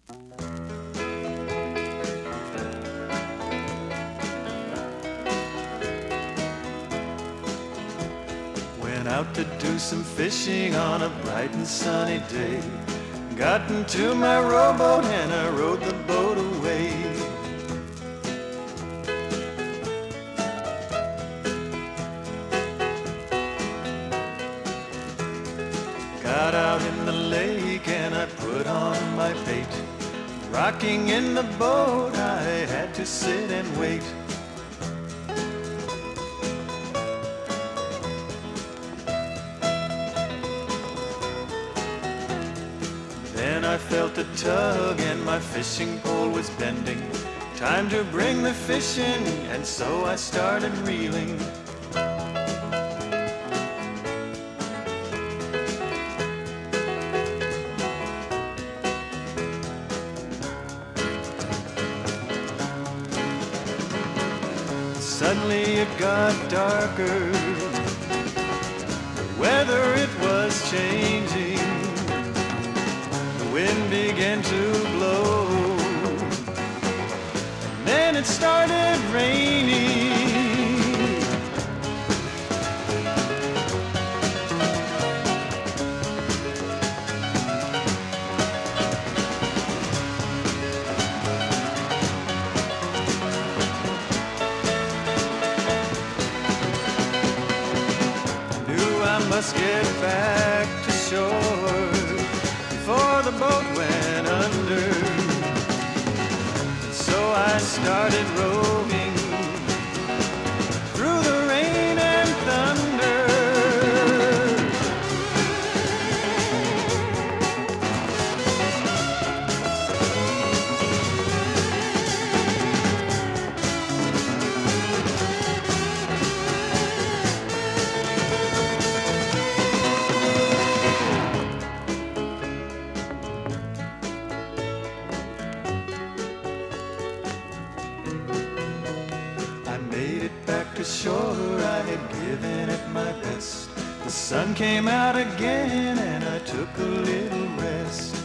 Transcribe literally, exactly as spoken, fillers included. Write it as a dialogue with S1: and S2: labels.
S1: Went out to do some fishing on a bright and sunny day. Got into my rowboat and I rowed the boat away. Got out in the lake and I put on my bait. Rocking in the boat, I had to sit and wait. Then I felt a tug and my fishing pole was bending. Time to bring the fish in, and so I started reeling. Suddenly it got darker. The weather, it was changing. The wind began to blow. And then it started raining. Must get back to shore before the boat went under. And so I started rowing through the rain and thunder. Shore, I had given it my best. The sun came out again and I took a little rest.